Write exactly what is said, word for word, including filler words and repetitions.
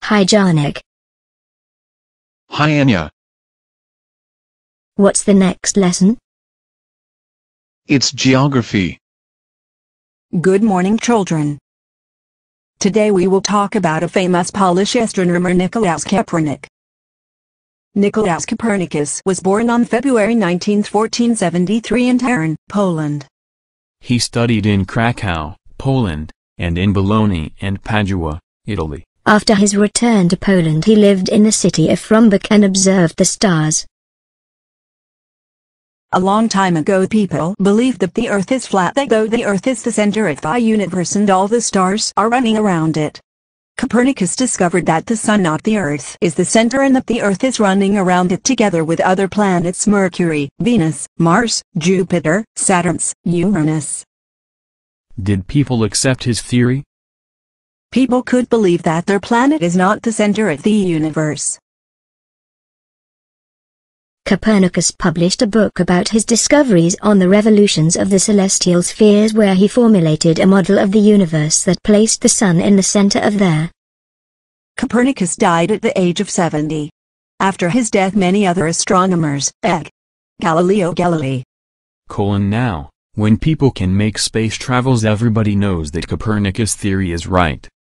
Hi Janek. Hi Anya. What's the next lesson? It's geography. Good morning, children. Today we will talk about a famous Polish astronomer, Nicolaus Copernicus. Nicolaus Copernicus was born on February nineteenth, fourteen seventy-three in Tarn, Poland. He studied in Krakow, Poland, and in Bologna and Padua, Italy. After his return to Poland, he lived in the city of Fromberg and observed the stars. A long time ago, people believed that the Earth is flat, that though the Earth is the center of the universe and all the stars are running around it. Copernicus discovered that the Sun, not the Earth, is the center and that the Earth is running around it together with other planets: Mercury, Venus, Mars, Jupiter, Saturn, Uranus. Did people accept his theory? People could believe that their planet is not the center of the universe. Copernicus published a book about his discoveries on the revolutions of the celestial spheres, where he formulated a model of the universe that placed the Sun in the center of there. Copernicus died at the age of seventy. After his death, many other astronomers, e g. Galileo Galilei. Colon now, when people can make space travels, everybody knows that Copernicus' theory is right.